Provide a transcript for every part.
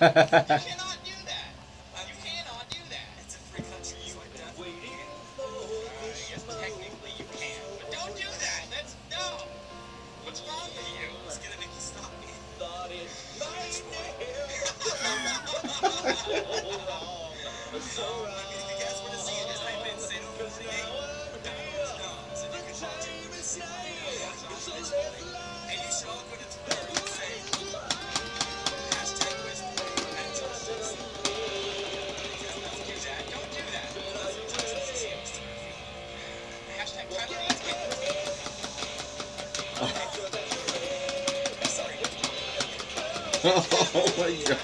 cannot do that. You cannot do that. It's a free country, so I definitely can. I guess technically you can, but don't do that. That's no. What's wrong with you? Let's get a Mickey stop me. Thought it might be. So, I mean, if you guys want to see it, just type in Sano 48 McDonald's Dogs, and you can talk to me. And you should all go to Twitter and say hashtag Wishboy and Justice. Because don't do that. Don't do that. Hashtag Tyler Eats Oh my god.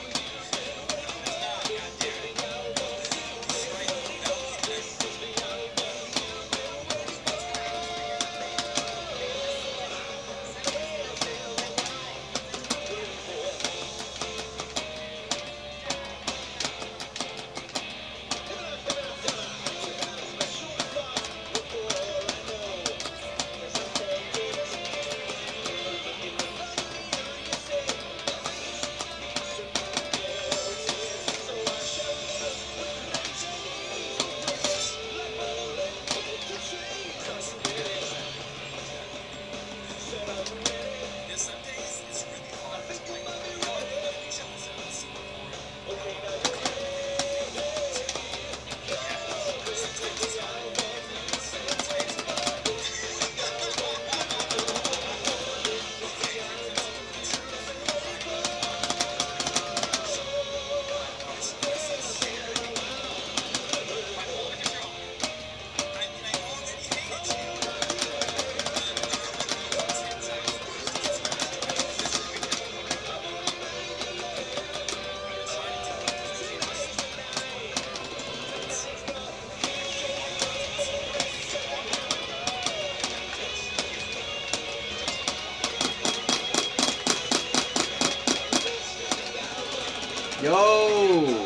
Yo!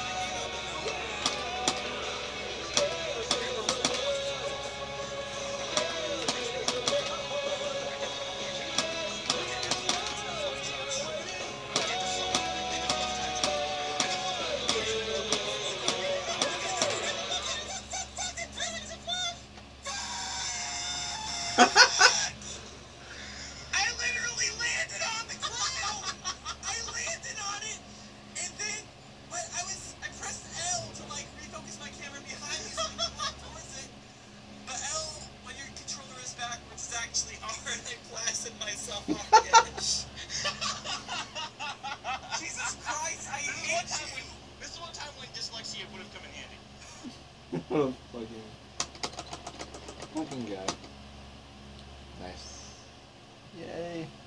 Myself off the edge. Jesus Christ, I hate you. This is one time when dyslexia would have come in handy. What a fucking guy. Nice. Yay.